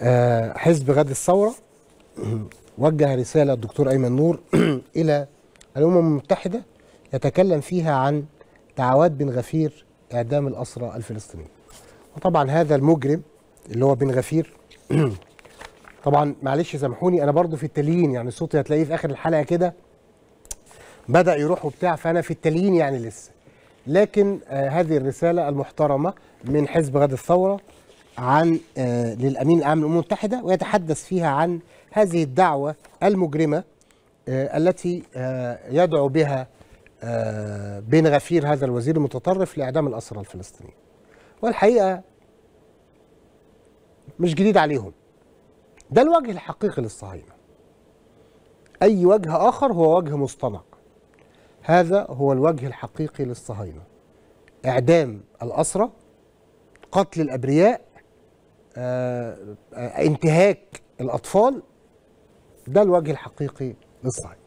حزب غد الثورة وجه رسالة الدكتور أيمن نور إلى الأمم المتحدة يتكلم فيها عن دعوات بن غفير إعدام الأسرى الفلسطينيين. وطبعا هذا المجرم اللي هو بن غفير طبعا معلش سامحوني، أنا برضو في التليين، يعني صوتي هتلاقيه في آخر الحلقة كده بدأ يروح وبتاع، فأنا في التليين يعني لسه. لكن هذه الرسالة المحترمة من حزب غد الثورة عن للأمين العام للأمم المتحدة، ويتحدث فيها عن هذه الدعوة المجرمة التي يدعو بها بن غفير هذا الوزير المتطرف لإعدام الأسرى الفلسطينيين. والحقيقة مش جديد عليهم، ده الوجه الحقيقي للصهاينة. أي وجه آخر هو وجه مصطنع، هذا هو الوجه الحقيقي للصهاينة: إعدام الأسرى، قتل الأبرياء، انتهاك الأطفال. ده الوجه الحقيقي للصهاينة.